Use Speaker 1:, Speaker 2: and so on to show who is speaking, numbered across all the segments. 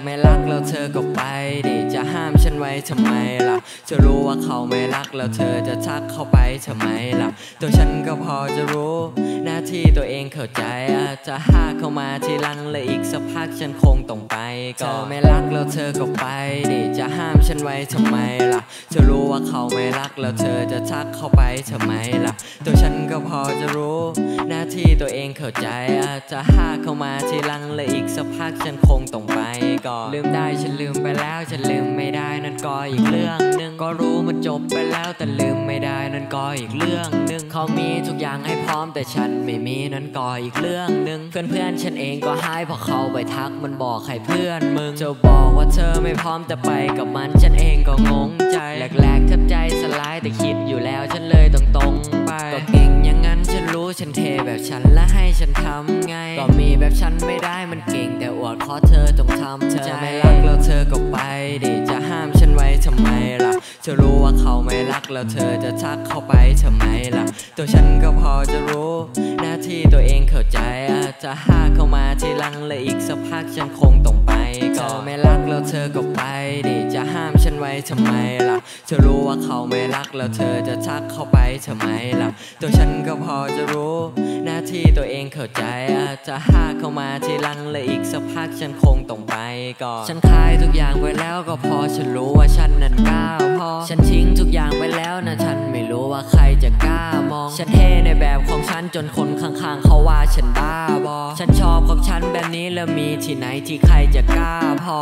Speaker 1: ไม่รักแล้วเธอก็ไปดิจะห้ามฉันไว้ทำไมล่ะจะรู้ว่าเขาไม่รักแล้วเธอจะทักเข้าไปทำไมล่ะตัวฉันก็พอจะรู้หน้าที่ตัวเองเข้าใจจะหาเข้ามาทีหลังเลยอีกสักพักฉันคงต้องไปก็ไม่รักแล้วเธอก็ไปดิจะห้ามฉันไว้ทำไมล่ะจะรู้ว่าเขาไม่รักแล้วเธอจะทักเข้าไปทำไมล่ะตัวฉันก็พอจะรู้หน้าที่ตัวเองเข้าใจจะหาเข้ามาทีหลังเลยอีกสักพักฉันคงต้องไปก็ลืมได้ฉันลืมไปแล้วฉันลืมไม่ได้นั่นก็อีกเรื่องหนึ่งก็รู้มันจบไปแล้วแต่ลืมไม่ได้นั่นก็อีกเรื่องหนึ่งเขามีทุกอย่างให้พร้อมแต่ฉันไม่มีนั่นก็อีกเรื่องหนึ่งเพื่อนฉันเองก็หายเพราะเขาไปทักมันบอกให้เพื่อนมึงจะบอกว่าเธอไม่พร้อมแต่ไปกับมันฉันเองก็งงใจแรกๆแทบใจสลายแต่คิดอยู่แล้วฉันเลยต้องตรงไปก็เก่งอย่างนั้นฉันรู้ฉันเทแบบฉันและให้ฉันทำไงก็มีแบบฉันไม่ได้มันเก่งแต่อวดขอเธอต้องทำเธอไม่รักแล้วเธอก็ไปดิจะห้ามฉันไว้ทำไมล่ะจะรู้ว่าเขาไม่รักแล้วเธอจะทักเข้าไปทำไมล่ะตัวฉันก็พอจะรู้หน้าที่ตัวเองเข้าใจจะหาเข้ามาทีหลังเลยอีกสักพักฉันคงต้องไปก็ไม่รักแล้วเธอก็ไปดิจะห้ามฉันไว้ทำไมล่ะจะรู้ว่าเขาไม่รักแล้วเธอจะทักเข้าไปทำไมล่ะตัวฉันก็พอจะรู้หน้าที่ตัวเองเข้าใจจะหาเข้ามาทีหลังเลยอีกสักพักฉันคงต้องไปก่อนฉันขายทุกอย่างไปแล้วก็พอฉันรู้ว่าฉันนั้นกล้าพอฉันทิ้งทุกอย่างไปแล้วนะฉันไม่รู้ว่าใครจะกล้ามองฉันเท่ในแบบของฉันจนคนข้างๆเขาว่าฉันบ้าบอฉันชอบของฉันแบบนี้แล้วมีที่ไหนที่ใครจะกล้าพอ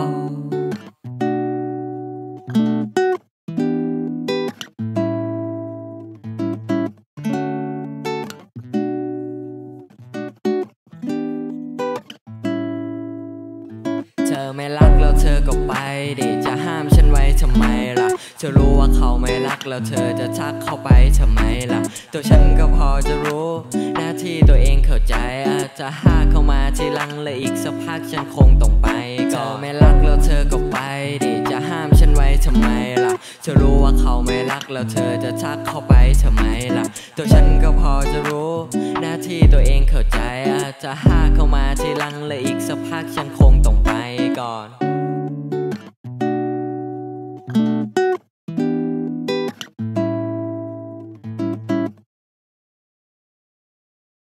Speaker 1: เธอไม่รักแล้วเธอก็ไปดิจะห้ามฉันไว้ทำไมล่ะจะรู้ว่าเขาไม่รักแล้วเธอจะทักเข้าไปทำไมล่ะตัวฉันก็พอจะรู้หน้าที่ตัวเองเข้าใจจะหาเข้ามาทีหลังเลยอีกสักพักฉันคงต้องไปก็ไม่รักแล้วเธอก็ไปดิจะห้ามฉันไว้ทำไมล่ะจะรู้ว่าเขาไม่รักแล้วเธอจะทักเข้าไปทำไมล่ะตัวฉันก็พอจะรู้หน้าที่ตัวเองเข้าใจจะหาเข้ามาทีหลังเลยอีกสักพักฉันคงต้องไปก่อน